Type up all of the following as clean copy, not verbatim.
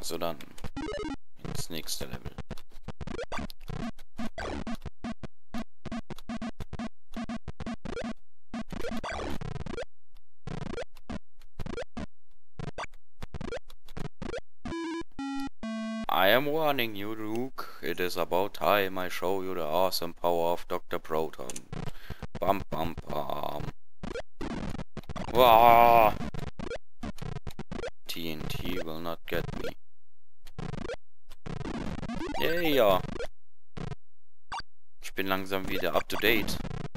Also dann ins nächste Level. I am warning you, Luke. It is about time I show you the awesome power of Dr. Proton. Bam bam bam. Wow. TNT will not get me. Yeah. Ich bin langsam wieder up to date.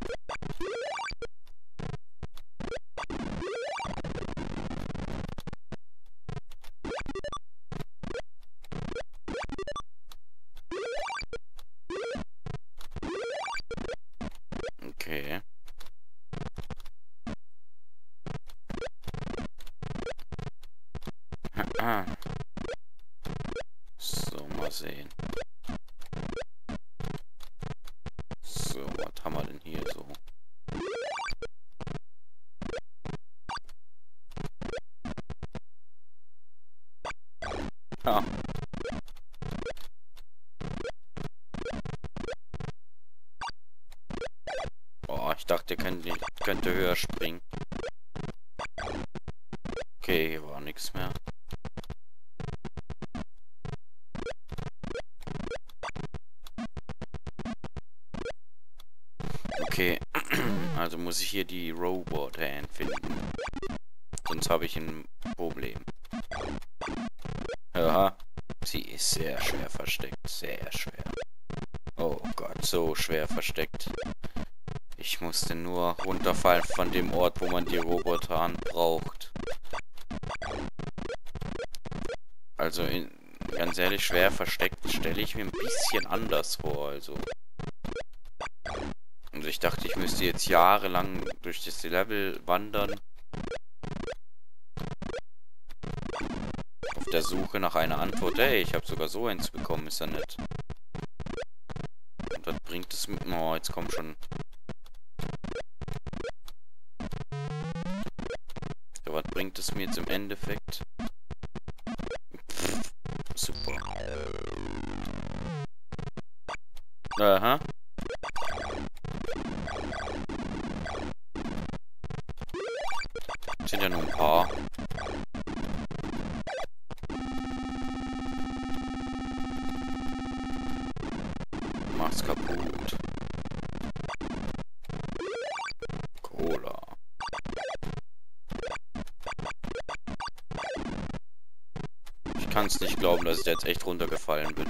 Okay. So, mal sehen. So, was haben wir denn hier so? Ah. Oh, ich dachte, ihr könnte höher springen. Okay, hier war nichts mehr. Okay, also muss ich hier die Robot Hand finden. Sonst habe ich ein Problem. Aha, sie ist sehr schwer versteckt, sehr schwer. Oh Gott, so schwer versteckt. Ich musste nur runterfallen von dem Ort, wo man die Roboter braucht. Also, ganz ehrlich, schwer versteckt stelle ich mir ein bisschen anders vor, also. Und ich dachte, ich müsste jetzt jahrelang durch das Level wandern. Auf der Suche nach einer Antwort. Hey, ich habe sogar so eins bekommen, ist ja nett. Und was bringt es mit... Oh, jetzt kommt schon... Ja, was bringt es mir jetzt im Endeffekt? Pff, super. Aha. Sind ja nur ein paar. Mach's kaputt. Cola. Ich kann's nicht glauben, dass ich jetzt echt runtergefallen bin.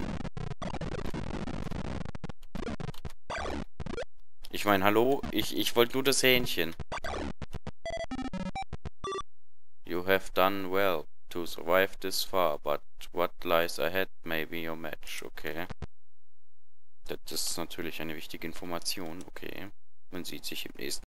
Ich meine, hallo? Ich wollte nur das Hähnchen. You have done well to survive this far, but what lies ahead may be your match. Okay. Das ist natürlich eine wichtige Information. Okay. Man sieht sich im nächsten